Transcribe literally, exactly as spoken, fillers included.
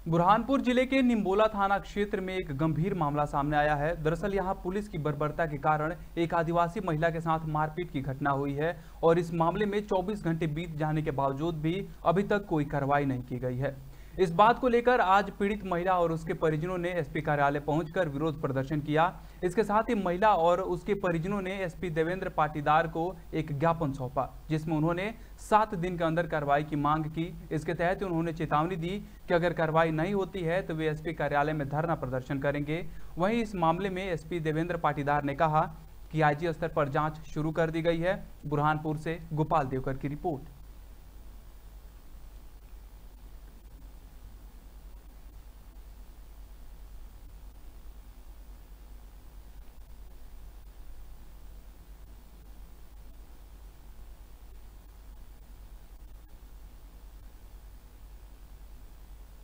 बुरहानपुर जिले के निम्बोला थाना क्षेत्र में एक गंभीर मामला सामने आया है। दरअसल यहां पुलिस की बर्बरता के कारण एक आदिवासी महिला के साथ मारपीट की घटना हुई है और इस मामले में चौबीस घंटे बीत जाने के बावजूद भी अभी तक कोई कार्रवाई नहीं की गई है। इस बात को लेकर आज पीड़ित महिला और उसके परिजनों ने एसपी कार्यालय पहुंचकर विरोध प्रदर्शन किया। इसके साथ ही महिला और उसके परिजनों ने एसपी देवेंद्र पाटीदार को एक ज्ञापन सौंपा, जिसमें उन्होंने सात दिन के अंदर कार्रवाई की मांग की। इसके तहत उन्होंने चेतावनी दी कि अगर कार्रवाई नहीं होती है तो वे एसपी कार्यालय में धरना प्रदर्शन करेंगे। वहीं इस मामले में एसपी देवेंद्र पाटीदार ने कहा कि आईजी स्तर पर जांच शुरू कर दी गई है। बुरहानपुर से गोपाल देवकर की रिपोर्ट।